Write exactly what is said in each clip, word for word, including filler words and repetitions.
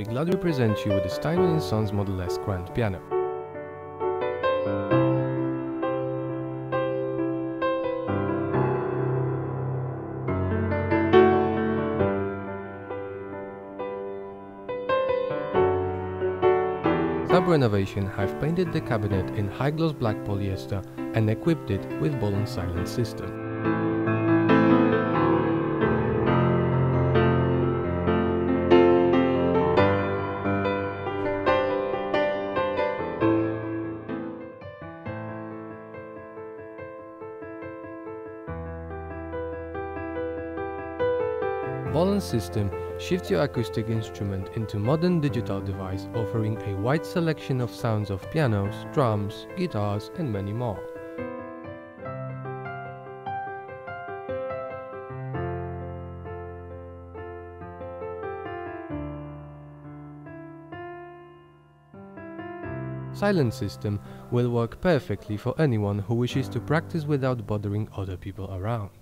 we gladly present you with the Steinway and Sons Model S grand piano. Sub Renovation have painted the cabinet in high-gloss black polyester and equipped it with Bolon silence system. Bolon system shifts your acoustic instrument into modern digital device, offering a wide selection of sounds of pianos, drums, guitars and many more. Silence system will work perfectly for anyone who wishes to practice without bothering other people around.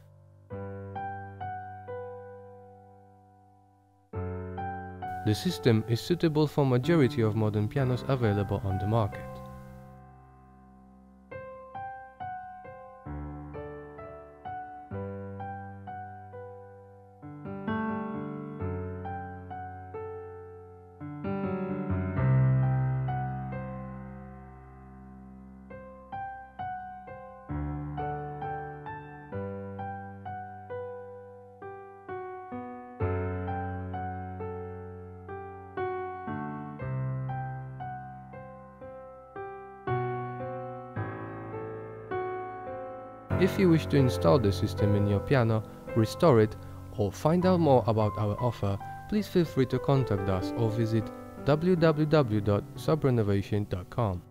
The system is suitable for majority of modern pianos available on the market. If you wish to install the system in your piano, restore it, or find out more about our offer, please feel free to contact us or visit w w w dot sub renovation dot com.